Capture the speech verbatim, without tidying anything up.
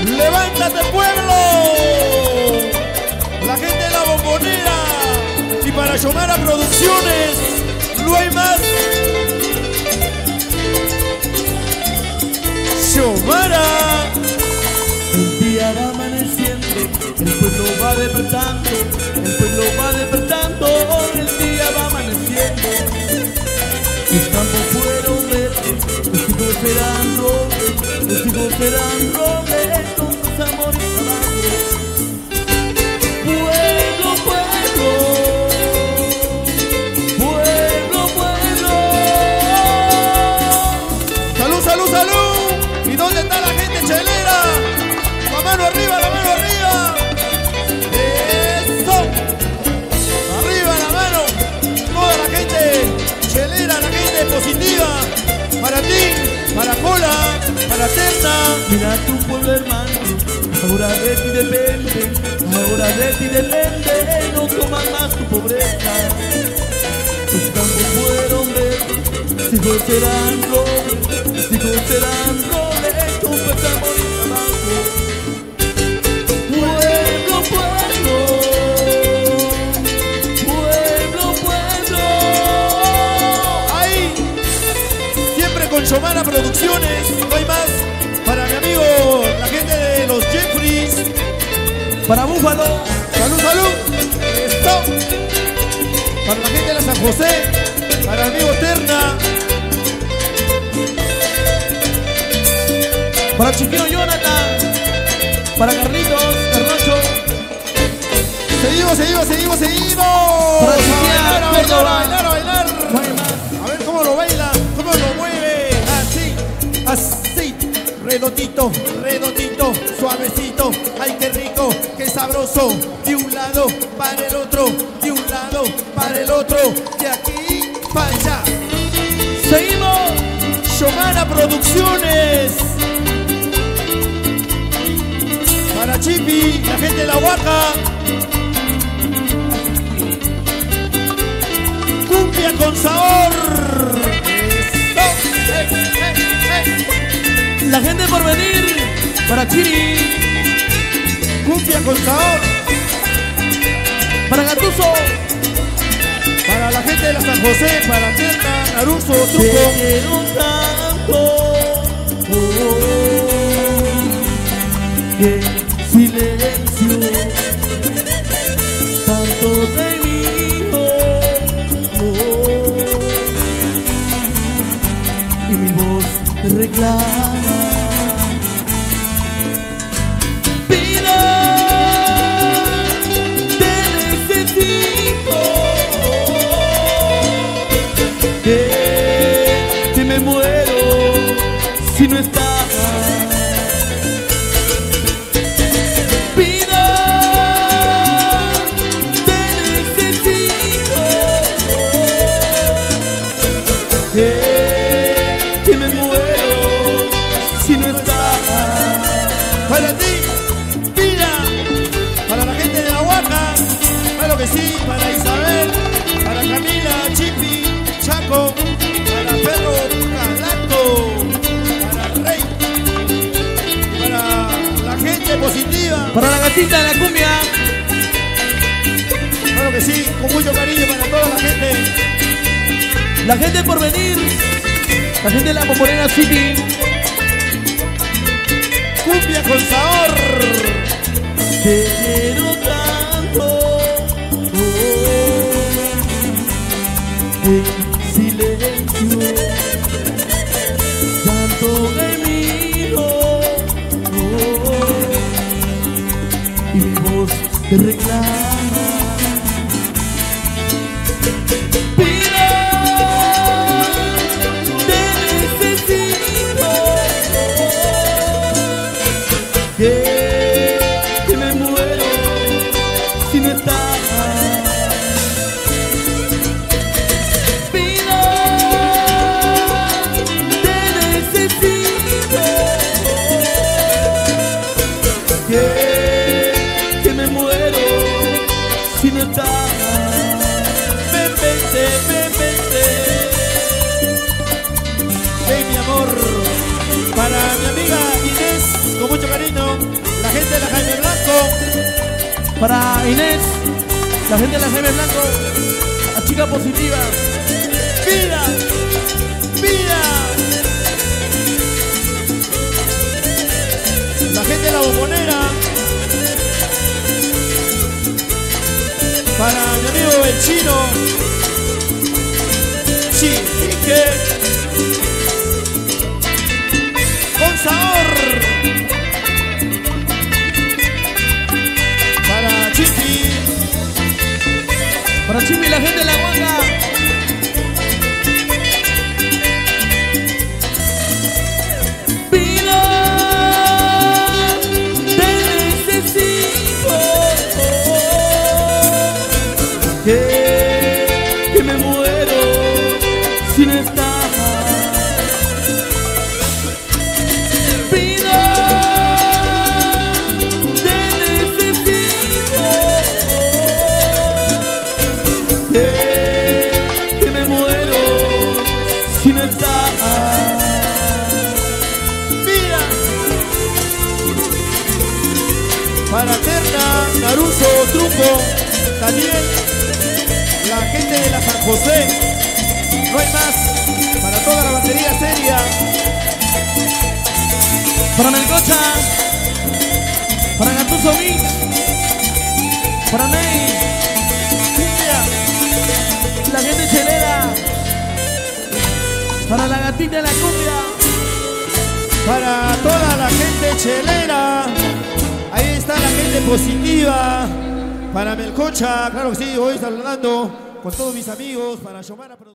¡Levántate, pueblo! La gente de la Bombonera. Y para Xiomara Producciones, no hay más. Xiomara. El día va amaneciendo, el pueblo va despertando, el pueblo va despertando, el día va amaneciendo. Los campos fueron verdes, los hijos serán robles, los hijos serán robles, con sus amores y trabajos. Pueblo, pueblo, pueblo, pueblo. Salud, salud, salud. ¿Y dónde está la gente chelera? La mano arriba, la mano arriba. Eso. Arriba la mano. Toda la gente chelera, la gente positiva. Para ti, para Cola, para Terna. Mira tu pueblo, hermano, ahora de ti depende, ahora de ti depende, no comas más tu pobreza. Tus campos fueron verdes, tus hijos serán robles, tus hijos serán robles, con fuerza, amor y trabajo. Pueblo, pueblo, pueblo, pueblo. Ahí, siempre con Xiomara Producciones, no hay más. Para mi amigo, la gente de los Jeffries. Para Búfalo, Salud, salud. Esto. Para la gente de la San José. Para el amigo Terna. para Chiquillo Jonathan, para Carlitos, Carnocho. Seguimos, seguimos, seguimos, seguimos. Para A Chiquilla, bailar, a bailar, Córdoba. a bailar, a bailar. No hay más. A ver cómo lo baila, cómo lo mueve. Así, así. Redondito, redondito, suavecito. Ay, qué rico, qué sabroso. De un lado para el otro, de un lado para el otro. De aquí para allá. Seguimos. Xiomara Producciones. Para Chipi, la gente de la Huaca. Cumbia con sabor. Eso. Eh, eh, eh. La gente por venir, para Chiri, Cumbia con sabor. para Gatuso. Para la gente de la San José, para Tierna, Naruso, Te Tuco. quiero tanto, oh, que silencio, tanto de mí, oh, oh, y mi voz te reclama. Vida, te necesito, que, que me muero si no estás. Vida, te necesito, que, que me muero si no estás. Para ti, vida. Para la gente de la Huaca, claro que sí. Para Isabel, para Camila, Chipi, Chaco, para Perro Calato, para Rey, para la gente positiva. Para la gatita de la cumbia, Claro que sí, con mucho cariño para toda la gente. la gente por venir, la gente de la Bombonera City. Cumbia con sabor. Te quiero tanto, oh, en silencio, tanto gemido, oh, y mi voz te reclama. Vida, te necesito, que, que me muero si no estás. Vida, te necesito, que, que me muero si no estás. Ven, vente, ven, vente. Ven, mi amor. Para mi amiga Inés, con mucho cariño. de la Jaime Blanco. Para Inés, la gente de la Jaime Blanco, la chica positiva. ¡Vida! ¡Vida! La gente de la Bombonera. Para mi amigo el Chino. Chique. Con sabor. Para Chipi. Para Chipi y la gente de la Huanca. Pido, te necesito. Que, que me muero sin estar. Pido, te necesito. Que, que me muero sin estar. Mira. Para Terna, Naruso, Truco, Daniel. La gente de la San José, no hay más, para toda la batería seria. Para Melcocha, para Gatuso Mix, para Ney, Cumbia. la gente chelera, para la gatita de la cumbia, para toda la gente chelera. Ahí está la gente positiva. Para Melcocha, claro que sí, hoy saludando con todos mis amigos, para Xiomara.